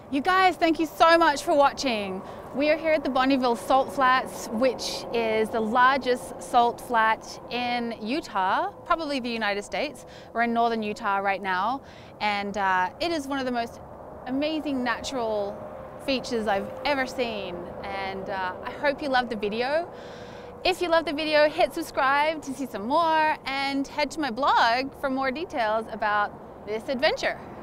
You guys, thank you so much for watching. We are here at the Bonneville Salt Flats, which is the largest salt flat in Utah, probably the United States. We're in northern Utah right now, and it is one of the most amazing natural features I've ever seen, and I hope you loved the video. If you loved the video, hit subscribe to see some more, and head to my blog for more details about this adventure.